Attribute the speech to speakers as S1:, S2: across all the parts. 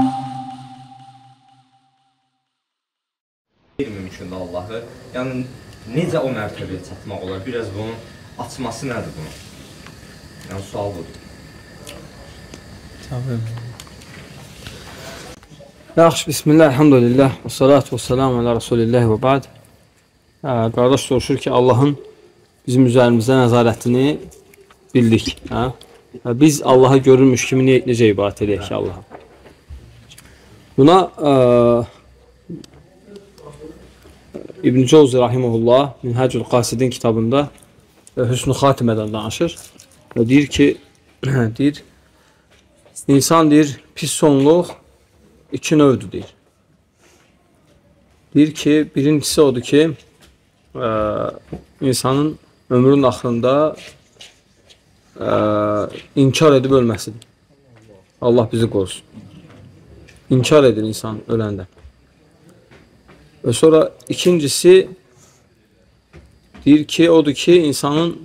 S1: Mümkündür Allahı. Yəni, necə o mərtəbəyə çatmaq olar? Biraz bunun açması nədir bunun? Yəni, sual budur.
S2: Tabii. Yaxşı, bismillah, elhamdülillah, və salatu və selamu alə Rasulillah və ba'd. Qardaş soruşur ki, Allahın bizim üzərimizdə nəzarətini bildik. Biz Allah'a görürmüş kimi necə ibadət edək ki, Allah'a? Buna İbn Cəvzi rahimehullah Minhacul Qasidin kitabında Hüsnü Xatimədən danışır və deyir ki, insan deyir, pis sonluq iki növdür deyir. Deyir ki, birincisi odur ki, insanın ömrünün axırında inkar edib ölməsidir. Allah bizi qorusun. İnkar edir insan öləndə. Və sonra ikincisi deyir ki, odur ki, insanın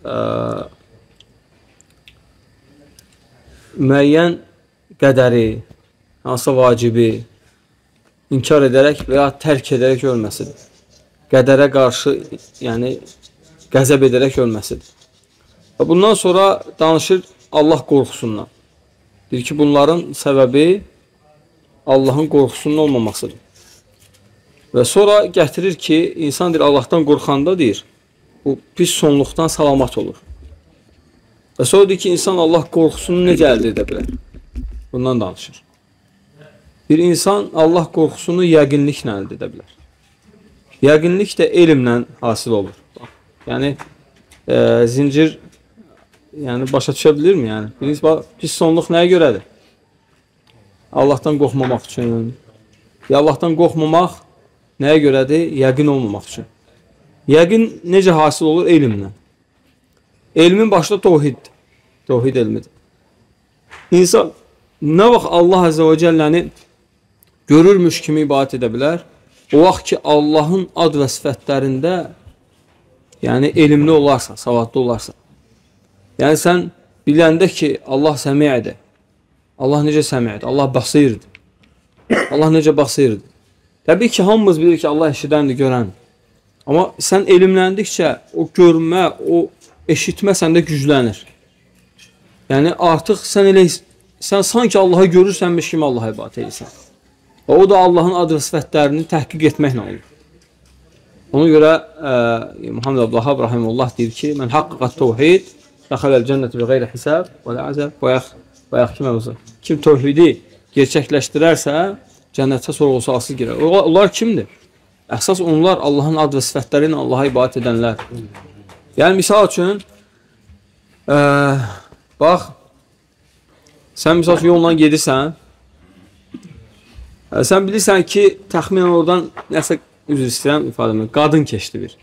S2: müəyyən qədəri, hansı vacibi inkar edərək və ya tərk edərək ölməsidir. Qədərə qarşı, yəni qəzəb edərək ölməsidir. Və bundan sonra danışır Allah qorxusundan. Deyir ki, bunların səbəbi Allahın qorxusunun olmamasıdır. Və sonra gətirir ki, insan deyir, Allahdan qorxanda deyir, bu pis sonluqdan salamat olur. Və sonra deyir ki, insan Allah qorxusunu necə əldə edə bilər? Bundan danışır. Bir insan Allah qorxusunu yəqinliklə əldə edə bilər. Yəqinlik də elmlə hasil olur. Yəni, zincir başa düşə bilirmi? Yəni, pis sonluq nəyə görədir? Allahdan qorxmamaq üçün. Allahdan qorxmamaq nəyə görədir? Yəqin olmamaq üçün. Yəqin necə hasil olur? Elmlə. Elmin başda tohiddir. Tohid elmidir. İnsan nə vaxt Allah Əzə və Cəlləni görürmüş kimi ibadət edə bilər? O vaxt ki, Allahın ad və sifətlərində yəni elmli olarsa, savadlı olarsa. Yəni, sən biləndə ki, Allah səmiədir. Allah necə səmiədir? Allah basirdir. Allah necə basirdir? Təbii ki, hamımız bilir ki, Allah eşidəndir, görəndir. Amma sən elmləndikcə o görmə, o eşitmə səndə güclənir. Yəni, artıq sən sanki Allahı görürsənmiş kimi Allah'a ibadət edirsən. Və o da Allahın ad və sifətlərini təhqiq etməklə olur. Ona görə Muhammed Abdülvahhab rahimehullah deyir ki, mən haqqaqat təvhid dəxaləl cənnəti bi qeyri hisab və lə əzəb və yaxkimə kim təvhidi gerçəkləşdirərsə, cənnətə sorğu-sualsız girər. Onlar kimdir? Əsas onlar Allahın ad və sifətləri ilə Allaha ibadət edənlər. Yəni, misal üçün, bax, sən misal üçün yolla gedirsən, sən bilirsən ki, təxminən oradan nəsə üzr istəyirəm ifadəmi, qadın keçdi bir.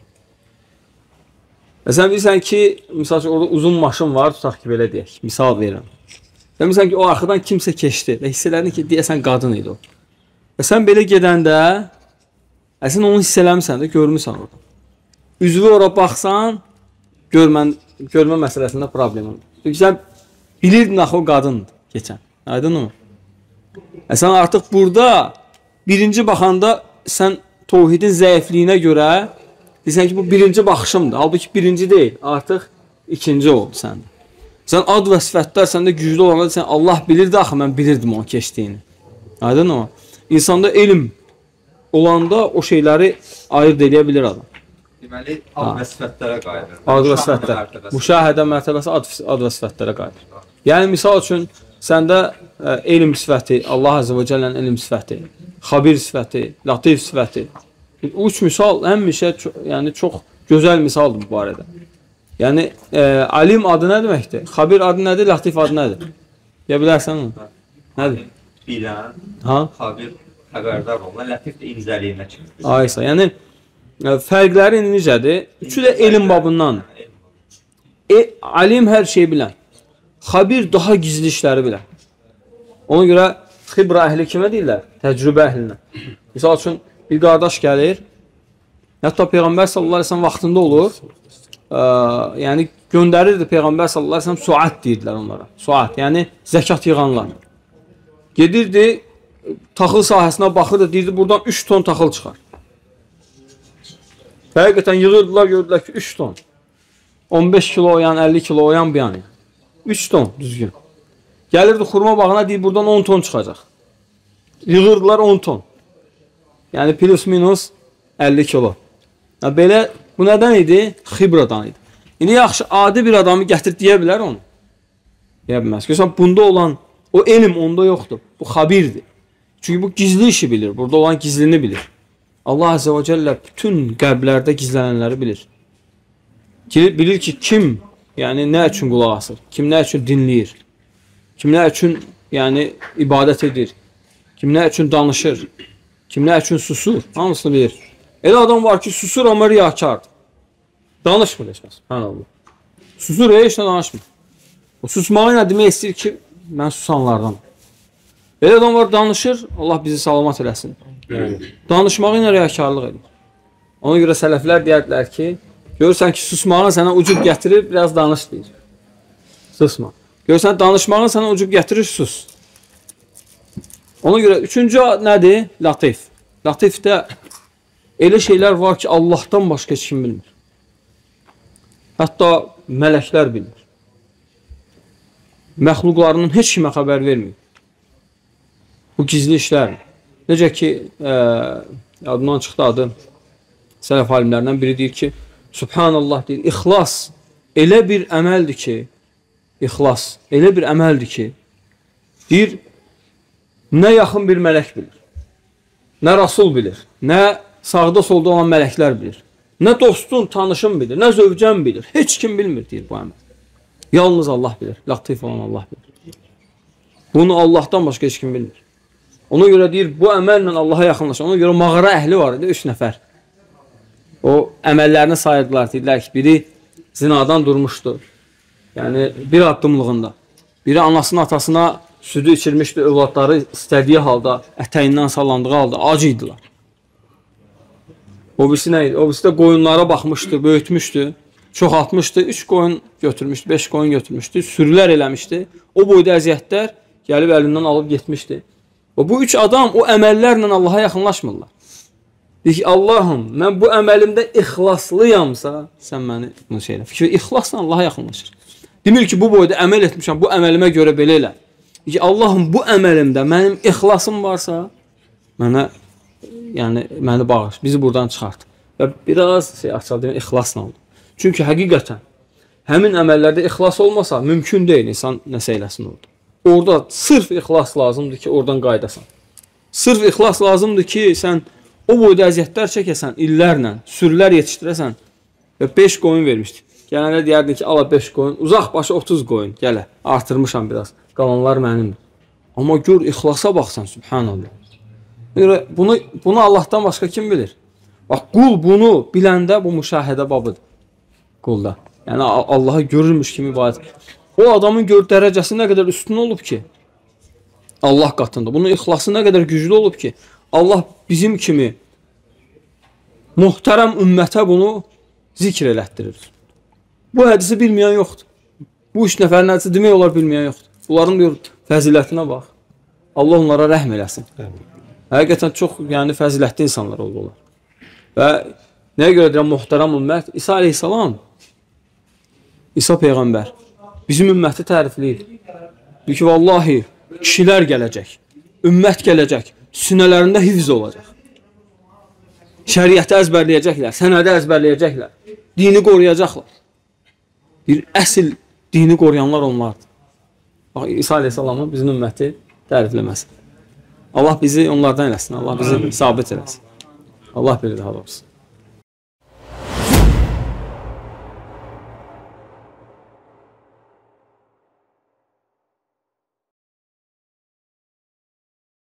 S2: Sən bilirsən ki, misal üçün orada uzun maşın var, tutaq ki, belə deyək, misal verirəm. Sən bilirsən ki, o arxadan kimsə keçdi və hiss elədin ki, deyəsən qadın idi o. Və sən belə gedəndə, sən onu hiss eləmirsən də, görmürsən orada. Üzvü ora baxsan, görmə məsələsində problem olur. Çünki sən bilirdin axı o qadındır keçən. Aydın mı? Sən artıq burada birinci baxanda sən təvhidin zəifliyinə görə deyirsən ki, bu birinci baxışımdır. Halbuki birinci deyil, artıq ikinci oldu səndə. Sən ad və sifətlər səndə güclü olanda sən Allah bilirdi axı, mən bilirdim onun keçdiyini. Aydın mı? İnsanda elm olanda o şeyləri ayırt edə bilir adam.
S1: Deməli, ad və sifətlərə qayıdır.
S2: Ad və sifətlər. Müşahidə mərtəbəsi ad və sifətlərə qayıdır. Yəni, misal üçün, səndə elm sifəti, Allah Əzə və Cəllənin elm sifəti, xabir sifəti, latif sifəti. Üç misal həmişə çox gözəl misaldır bu barədə. Yəni, alim adı nə deməkdir? Xabir adı nədir? Latif adı nədir? Deyə bilərsən onu? Nədir?
S1: Bilən, xabir xəbərdar olan, latif də incəliyinə kimi.
S2: Aysa, yəni, fərqləri necədir? Üçü də elm babındandır. Alim hər şeyi bilən. Xabir daha gizli işləri bilən. Ona görə xibra əhli kimə deyirlər? Təcrübə əhlinə. Misal üçün, bir qardaş gəlir, hətta Peyğəmbər sallallahu aleyhi ve sellem vaxtında olur, yəni göndərirdi Peyğəmbər sallallahu aleyhi ve sellem suat deyirdilər onlara. Suat, yəni zəkat yığanlar. Gedirdi, taxıl sahəsinə baxırdı, deyirdi, buradan 3 ton taxıl çıxar. Həqiqətən yığırdılar, gördülər ki, 3 ton. 15 kilo oyan, 50 kilo oyan bir yana. 3 ton düzgün. Gəlirdi xurma bağına, deyir, buradan 10 ton çıxacaq. Yığırdılar 10 ton. Yəni, plus minus 50 kilo. Belə, bu nədən idi? Xibradan idi. İndi yaxşı, adi bir adamı gətir deyə bilər onu. Deyə bilməz. Görsən, bunda olan, o elm onda yoxdur. Bu xabirdir. Çünki bu gizli işi bilir. Burada olan gizlini bilir. Allah Azze və Cəllə bütün qəlblərdə gizlənənləri bilir. Bilir ki, kim yəni nə üçün qulaq asır, kim nə üçün dinləyir, kim nə üçün yəni ibadət edir, kim nə üçün danışır, kim nə üçün susur, hamısını bilir. Elə adam var ki, susur amma riyakardır. Danışmır heç kəs. Susur, heç nə danışmır. O susmağı nə demək istəyir ki, mən susanlardan. Elə adam var, danışır, Allah bizi salamat eləsin. Danışmağı ilə riyakarlıq edir. Ona görə sələflər deyərdilər ki, görürsən ki, susmağın sənə ucub gətirir, biraz danış deyir. Susma. Görürsən, danışmağın sənə ucub gətirir, sus. Ona görə üçüncü nədir? Latif. Latifdə elə şeylər var ki, Allahdan başqa heç kim bilmir. Hətta mələklər bilmir. Məxluqlarının heç kimə xəbər vermir. Bu gizli işlər. Necə ki, adından çıxdı adı, sələf alimlərindən biri deyir ki, Subhanallah deyir, ixlas elə bir əməldir ki, ixlas elə bir əməldir ki, deyir, nə yaxın bir mələk bilir, nə rasul bilir, nə sağda solda olan mələklər bilir, nə dostun, tanışın bilir, nə zövcən bilir, heç kim bilmir, deyir bu əməl. Yalnız Allah bilir, latif olan Allah bilir. Bunu Allahdan başqa heç kim bilmir. Ona görə deyir, bu əməllə Allaha yaxınlaşır. Ona görə mağara əhli var idi, 3 nəfər. O əməllərini sayırdılar, deyirlər ki, biri zinadan durmuşdu. Yəni, bir addımlığında. Biri anasının atasına südü içirmişdi, övladları istədiyi halda, ətəyindən sallandığı halda, acı idilər. O birisi nə idi? O birisi də qoyunlara baxmışdı, böyütmüşdü, çoxaltmışdı, 3 qoyun götürmüşdü, 5 qoyun götürmüşdü, sürülər eləmişdi. O boyda əziyyətlər gəlib əlindən alıb getmişdi. Və bu 3 adam o əməllərlə Allaha yaxınlaşmırlar. Deyir ki, Allahım, mən bu əməlimdə ixlaslıyamsa, sən məni bunu şey elə. Fikir, ixlasla Allaha yaxınlaşır. Demir ki, bu boyda əməl etmişəm, bu əməlimə görə belə elə. Deyir ki, Allahım, bu əməlimdə mənim ixlasım varsa, məni bağış, bizi buradan çıxart. Və biraz açalım, ixlasla oldu. Çünki həqiqətən, həmin əməllərdə ixlas olmasa, mümkün deyil insan nəsə eləsin orada. Orada sırf ixlas lazımdır ki, oradan qaydasan. Sırf ixlas lazımdır ki, sən o boyda əziyyətlər çəkəsən, illərlə, sürülər yetişdirəsən və 5 qoyun vermişdir. Gələnə deyərdin ki, ala 5 qoyun, uzaq başı 30 qoyun, gələ, artırmışam biraz, qalanlar mənimdir. Amma gör, ixlasa baxsan, subhanallah. Bunu Allahdan başqa kim bilir? Bax, qul bunu biləndə bu müşahidə babıdır. Qulda. Yəni, Allahı görürmüş kimi ibadət. O adamın dərəcəsi nə qədər üstün olub ki, Allah qatında. Bunun ixlası nə qədər güclü olub ki, Allah bizim kimi muhtərəm ümmətə bunu zikr elətdirir. Bu hədisi bilməyən yoxdur. Bu 3 nəfərin hədisi demək olar bilməyən yoxdur. Bunların diyor, fəzilətinə bax. Allah onlara rəhm eləsin. Həqiqətən çox fəzilətli insanlar oldular. Və nəyə görə deyirəm muhtərəm ümmət? İsa aleyhissalam, İsa Peyğəmbər bizim ümməti tərifləyir. Deyir ki, vallahi, kişilər gələcək, ümmət gələcək, sinələrində hifz olacaq. Şəriəti əzbərləyəcəklər, sənədi əzbərləyəcəklər, dini qoruyacaqlar. Bir əsl dini qoruyanlar onlardır. Bax, İsa aleyhissalamın bizim ümməti tərifləməsin. Allah bizi onlardan eləsin, Allah bizi sabit eləsin. Allah bilir daha doğrusu.